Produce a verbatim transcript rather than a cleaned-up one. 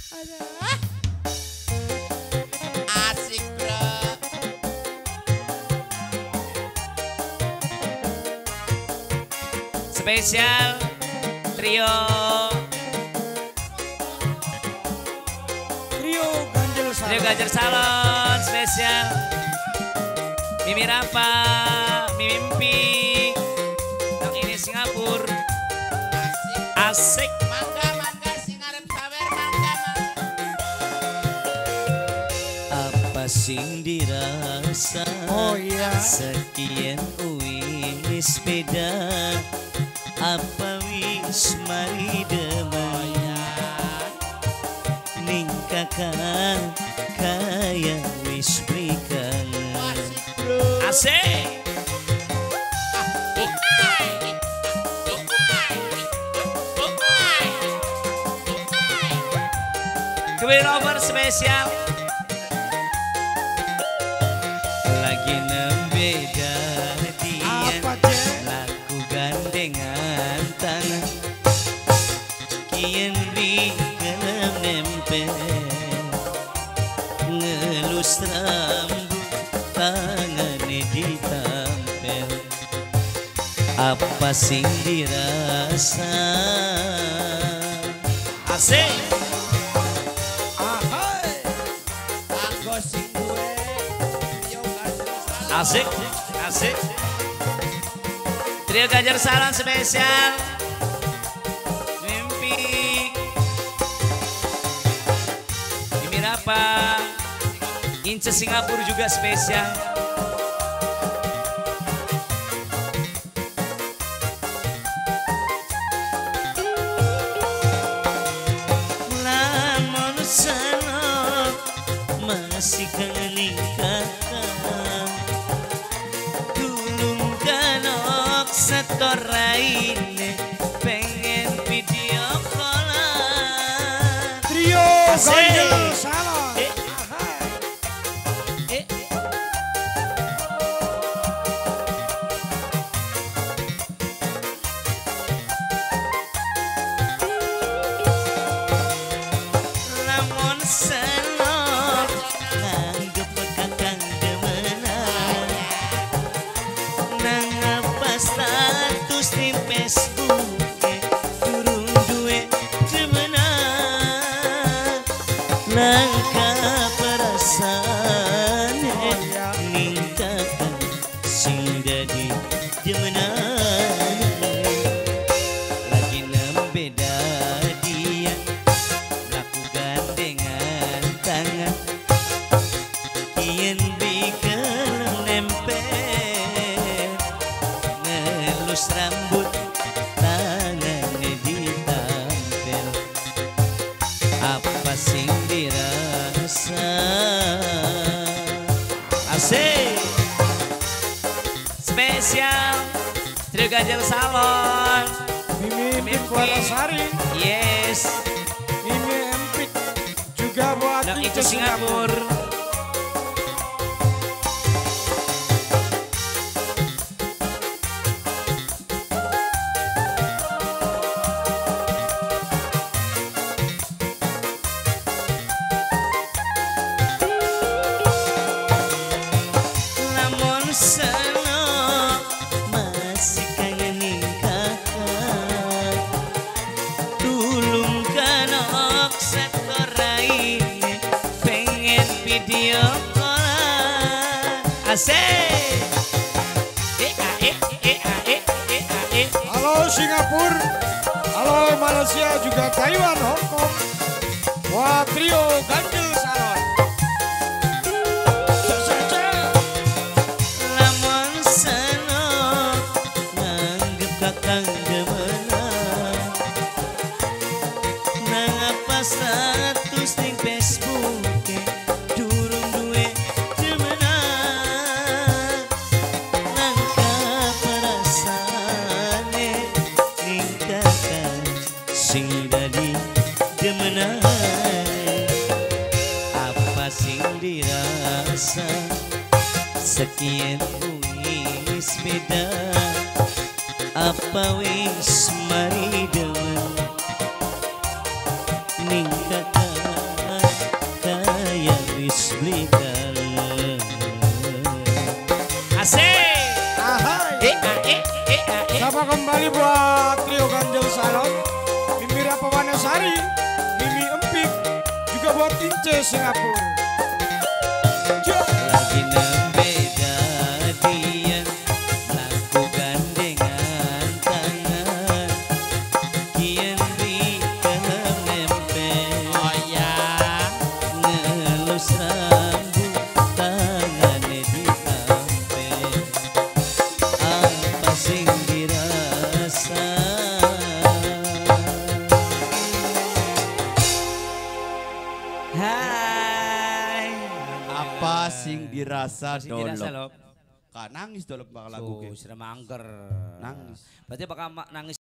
Asik bro. Spesial trio Trio Ganjel Salon. Trio Ganjel Salon spesial Mimi Rafa, Mimpi, yang ini Singapura. Asik. Mangga mangga sing arep sawer mangga mangga. Apa sing dirasa? Oh iya. Sekian wis beda. Apa wis mari demen? Ning kakak kaya wis berikan. Asik bro. Asik. Queen over spesial lagi nembeda dia Apa, Cek? lagu gandengan tangan kian di dalam nempel ngelus rambut tangannya ditampel apa sing dirasa asik. Gosip gue. Trio Ganjel Salon. Asik, asik. Trio Ganjel Salon spesial Mimpi Mimi Rafa Ince Singapura juga spesial. Lamun senok masih kangenin kakak tulung kanok setorain pengen video callan. Trio Asik. Ganjel Salon. Eh. Ahai. Eh. Lamun senok nganggep kakang demenan nang apa status di Facebook durung duwe demenan langka perasaan ningkatkan sing dadi demenan lagi nembeda dia laku gandengan tangan kian bikin nempel ngelus rambut tangannya ditampel apa sing dirasa asik spesial Trio Ganjel Salon Mimi Mimpi. Empit Kualasari. yes Mimi Empit juga buat dan Ince itu Singapura. Lamun senok masih kangenin kakak tulung kanok setorain pengen video callan. Asik. Eh ah eh eh ah eh eh ah eh. Halo Singapura. Halo Malaysia juga Taiwan, Hong Kong. Buat Trio Ganjel Salon. Cek, cek, cek. Lamun senok nganggep kakang demenan nang apa status ning Facebook durung duwe demenan langka perasaane ningkatkan sing dadi demenan apa sing dirasa sekian wis beda apa wis mari demen ning kakak wis blikal. Asik. Ahai. Eh ah, eh eh ah, eh. Sapa kembali buat trio Ganjel Salon, Mimi Rapawanasari, Mimi Empik, juga buat Ince Singapura. Lagi nembe jadian, laku gandengan tangan, kian di kenempe. Oh ya. Ngelus rambut tangannya di kampe. Apa sing dirasa? Hai. Apa sing dirasa Sing dirasa dolok? lho. Ka nangis dolok bakal lagu Tuh, ke. sira mangker. Nangis. Berarti bakal ma- nangis